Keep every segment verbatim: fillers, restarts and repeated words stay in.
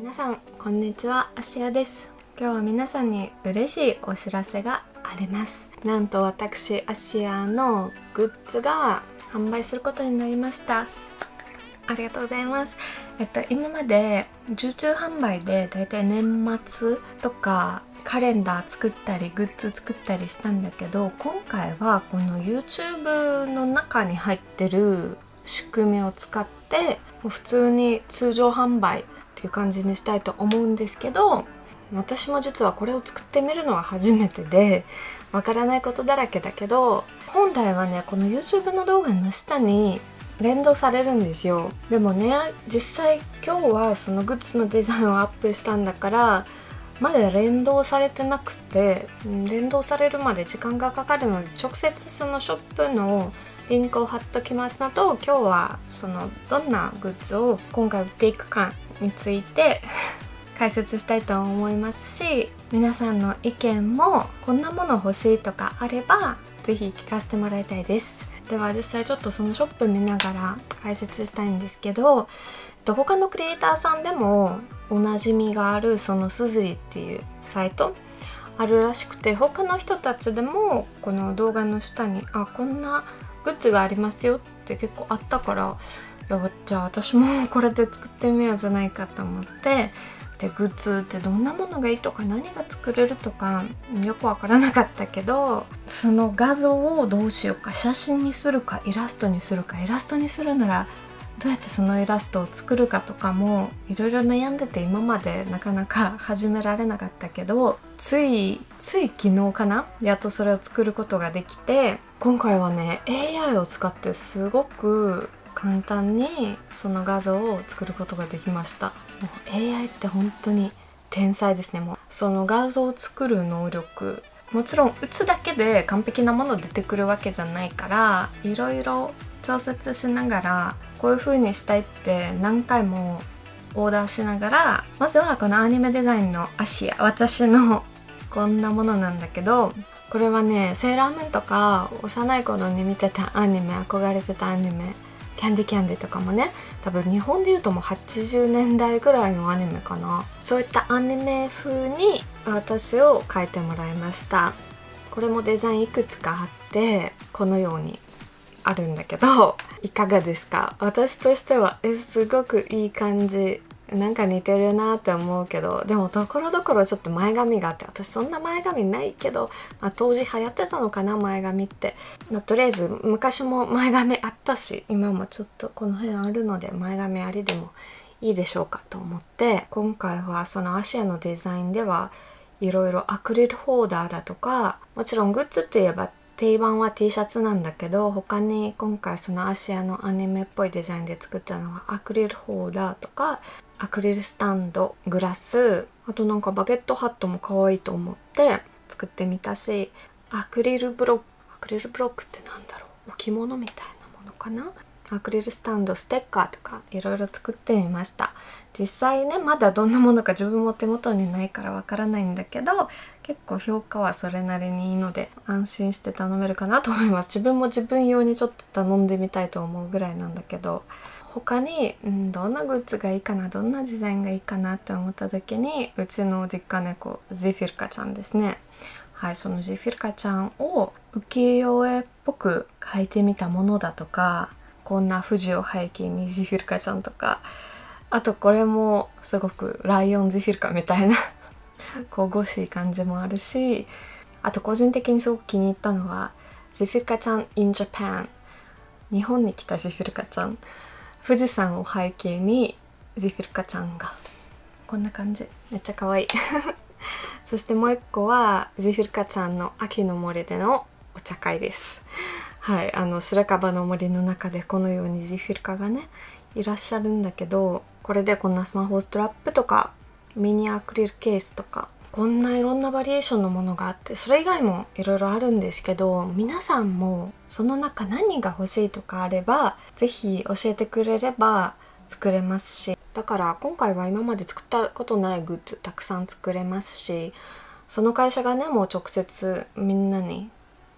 皆さんこんにちは、アシアです。今日は皆さんに嬉しいお知らせがあります。なんと私アシアのグッズが販売することになりました。ありがとうございます。えっと今まで受注販売でだいたい年末とかカレンダー作ったりグッズ作ったりしたんだけど、今回はこの YouTube の中に入ってる仕組みを使ってもう普通に通常販売っていう感じにしたいと思うんですけど、私も実はこれを作ってみるのは初めてでわからないことだらけだけど、本来はねこの YouTube の動画の下に連動されるんですよ。でもね実際今日はそのグッズのデザインをアップしたんだからまだ連動されてなくて、連動されるまで時間がかかるので直接そのショップのリンクを貼っときますのと、今日はそのどんなグッズを今回売っていくかについて解説したいと思いますし、皆さんの意見もこんなもの欲しいとかあればぜひ聞かせてもらいたいです。では実際ちょっとそのショップ見ながら解説したいんですけど、他のクリエイターさんでもおなじみがあるそのすずりっていうサイトあるらしくて、他の人たちでもこの動画の下にあこんなグッズがありますよって結構あったから、いやじゃあ私もこれで作ってみようじゃないかと思って、でグッズってどんなものがいいとか何が作れるとかよくわからなかったけど、その画像をどうしようか、写真にするかイラストにするか、イラストにするならどうやってそのイラストを作るかとかもいろいろ悩んでて、今までなかなか始められなかったけど、ついつい昨日かなやっとそれを作ることができて、今回はね エーアイ を使ってすごく簡単にその画像を作ることができました。もう エーアイ って本当に天才ですね。もうその画像を作る能力、もちろん打つだけで完璧なもの出てくるわけじゃないから、いろいろ調節しながらこういう風にしたいって何回もオーダーしながら、まずはこのアニメデザインのアシア、私のこんなものなんだけど、これはねセーラームーンとか幼い頃に見てたアニメ、憧れてたアニメキャンディキャンディとかもね、多分日本でいうともうはちじゅうねんだいぐらいのアニメかな、そういったアニメ風に私を描いてもらいました。これもデザインいくつかあってこのようにあるんだけど、いかがですか？私としてはえすごくいい感じ、なんか似てるなって思うけど、でもところどころちょっと前髪があって、私そんな前髪ないけど、まあ、当時流行ってたのかな前髪って、まあ、とりあえず昔も前髪あったし今もちょっとこの辺あるので前髪ありでもいいでしょうかと思って、今回はそのアシアのデザインではいろいろアクリルホルダーだとか、もちろんグッズって言えば定番は T シャツなんだけど、他に今回そのアシアのアニメっぽいデザインで作ったのはアクリルホルダーとかアクリルスタンド、グラス、あとなんかバケットハットも可愛いと思って作ってみたし、アクリルブロック、アクリルブロックってなんだろう、置物みたいなものかな、アクリルスタンド、ステッカーとかいろいろ作ってみました。実際ねまだどんなものか自分も手元にないからわからないんだけど、結構評価はそれなりにいいので安心して頼めるかなと思います。自分も自分用にちょっと頼んでみたいと思うぐらいなんだけど、他に、うん、どんなグッズがいいかな、どんなデザインがいいかなって思った時に、うちの実家猫ゼフィルカちゃんですね。はい、そのゼフィルカちゃんを浮世絵っぽく描いてみたものだとか、こんな富士を背景にゼフィルカちゃんとか、あとこれもすごくライオンゼフィルカみたいな神々しい感じもあるし、あと個人的にすごく気に入ったのはゼフィルカちゃん in Japan、 日本に来たゼフィルカちゃん、富士山を背景にゼフィルカちゃんがこんな感じ、めっちゃ可愛いそしてもう一個はゼフィルカちゃんの秋の森でのお茶会です。はい、あの白樺の森の中でこのようにゼフィルカがねいらっしゃるんだけど、これでこんなスマホストラップとかミニアクリルケースとかこんないろんなバリエーションのものがあって、それ以外もいろいろあるんですけど、皆さんもその中何が欲しいとかあればぜひ教えてくれれば作れますし、だから今回は今まで作ったことないグッズたくさん作れますし、その会社がねもう直接みんなに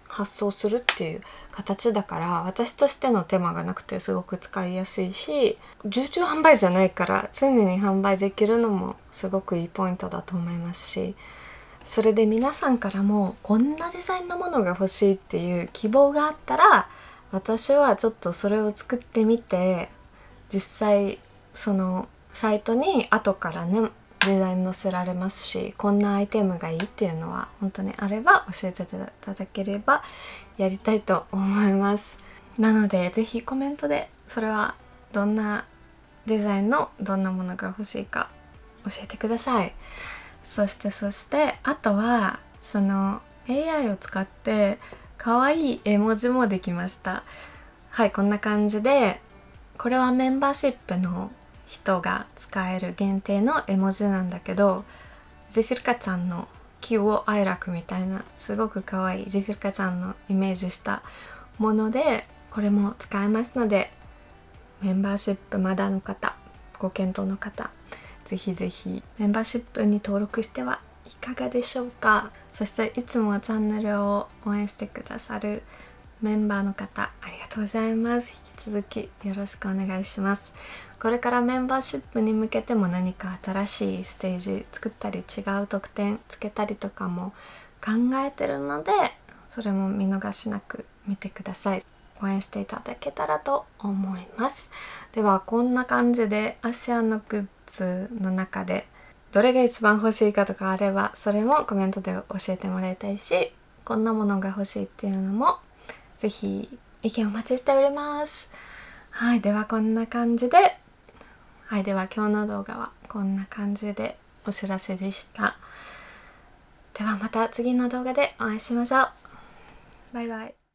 発送するっていう形だから、私としての手間がなくてすごく使いやすいし、受注販売じゃないから常に販売できるのもすごくいいポイントだと思いますし、それで皆さんからもこんなデザインのものが欲しいっていう希望があったら、私はちょっとそれを作ってみて、実際そのサイトに後からねデザイン載せられますし、こんなアイテムがいいっていうのは本当にあれば教えていただければやりたいと思います。なのでぜひコメントでそれはどんなデザインのどんなものが欲しいか教えてください。そしてそしてあとはその エーアイ を使って可愛い絵文字もできました。はい、こんな感じで、これはメンバーシップの人が使える限定の絵文字なんだけど、ゼフィルカちゃんの気を哀楽みたいなすごく可愛いゼフィルカちゃんのイメージしたもので、これも使えますので、メンバーシップまだの方、ご検討の方、ぜひぜひメンバーシップに登録してはいかがでしょうか。そしていつもチャンネルを応援してくださるメンバーの方、ありがとうございます。引き続きよろしくお願いします。これからメンバーシップに向けても何か新しいステージ作ったり、違う特典つけたりとかも考えてるので、それも見逃しなく見てください。応援していただけたらと思います。ではこんな感じでアシアのグッズの中でどれが一番欲しいかとかあれば、それもコメントで教えてもらいたいし、こんなものが欲しいっていうのもぜひ意見お待ちしております。はい、ではこんな感じで、はい、では今日の動画はこんな感じでお知らせでした。ではまた次の動画でお会いしましょう。バイバイ。